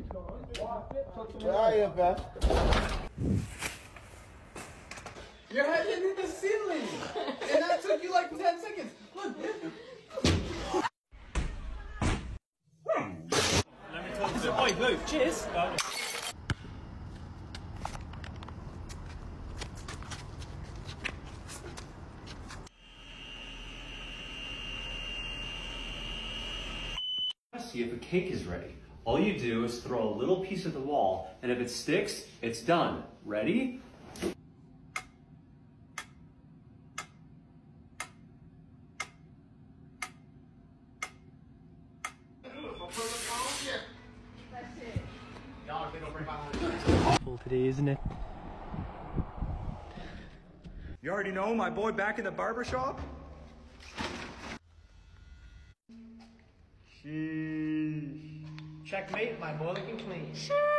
Where are you, man? Your head didn't hit the ceiling! And that took you like 10 seconds! Look! Let me talk to you. Oi, Luke, cheers! See if a cake is ready. All you do is throw a little piece at the wall, and if it sticks, it's done. Ready? Full today, isn't it? You already know my boy back in the barber shop? Checkmate, my boy looking clean.